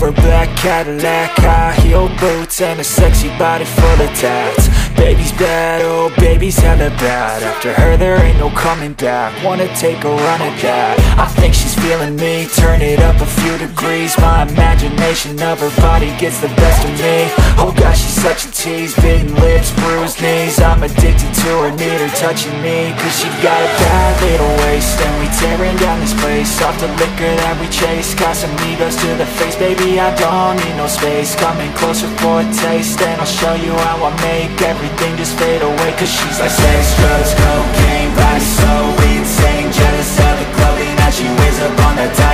her black Cadillac, high heel boots, and a sexy body full of tats. Baby's bad, oh baby's hella bad. After her there ain't no coming back. Wanna take a run at that. I think she's feeling me, turn it up a few degrees. My imagination of her body gets the best of me. Oh gosh, she's such a tease, bitten lips, bruised knees. I'm addicted to her, need her touching me, cause she got a bad little waist. And we tearing down this place off the liquor that we chase. Casamigos to the face, baby, I don't need no space. Coming closer for a taste, and I'll show you how I make everything just fade away. Cause she's like sex, drugs, cocaine, body so insane. Jealous of the clothing that she wears up on that time.